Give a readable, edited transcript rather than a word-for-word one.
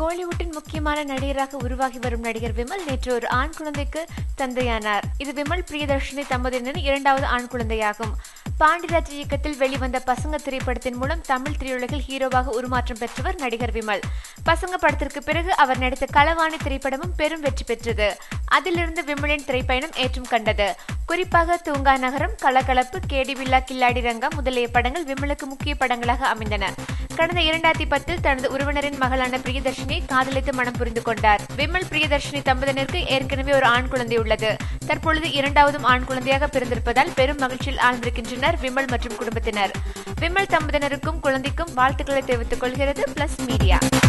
கோலிவுட்டின் முக்கியமான நடிகராக உருவாகி வரும் நடிகர் விமல் நேற்று ஒரு ஆண் குழந்தைக்கு தந்தையானார். இது விமல் பிரியதர்ஷினி தம்பதியினரின் இரண்டாவது ஆண் குழந்தையாகும். பாண்டிராஜ் இயக்கத்தில் வெளிவந்த பசங்க திரைப்படத்தின் மூலம் தமிழ் திரையுலகில் ஹீரோவாக உருமாற்றம் பெற்றவர் நடிகர் விமல். பசங்க படத்திற்கு பிறகு அவர் நடித்த களவாணி திரைப்படமும் பெரும் வெற்றி பெற்றது. அதிலிருந்து விமலின் திரைப்பயணம் ஏற்றம் கண்டது. குறிப்பாக தூங்கா நகரம், கலகலப்பு, கேடி வில்லா, கில்லாடி ரங்கா முதலிய படங்கள் விமலுக்கு முக்கிய படங்களாக அமைந்தன. கடந்த 2010 தனது உறவினரின் மகளான பிரியதர்ஷினி காதலித்து மனம் புரிந்து கொண்டார். விமல் பிரியதர்ஷினி தம்பதியினருக்கு ஏற்கனவே ஒரு ஆண் குழந்தை உள்ளது. தற்பொழுது இரண்டாவதும் ஆண் குழந்தையாக பிறந்திருப்பதால் பெரும் மகிழ்ச்சியில் ஆழ்ந்திருக்கின்றனர் விமல் மற்றும் குடும்பத்தினர். விமல் தம்பதியினருக்கும் குழந்தைக்கும் வாழ்த்துக்களை தெரிவித்துக் கொள்கிறது பிளஸ் மீடியா.